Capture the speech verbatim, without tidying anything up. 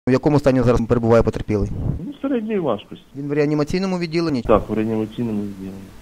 В якому стані зараз перебуває потерпілий? Ну, середньої важкості. Він в реанімаційному відділенні? Так, в реанімаційному відділенні.